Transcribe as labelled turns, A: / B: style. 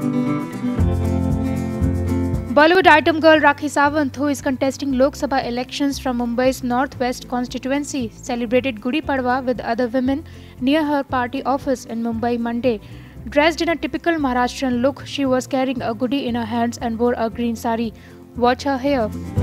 A: Bollywood item girl Rakhi Sawant, who is contesting Lok Sabha elections from Mumbai's Northwest constituency, celebrated Gudi Padwa with other women near her party office in Mumbai Monday. Dressed in a typical Maharashtrian look, she was carrying a goody in her hands and wore a green sari. Watch her hair.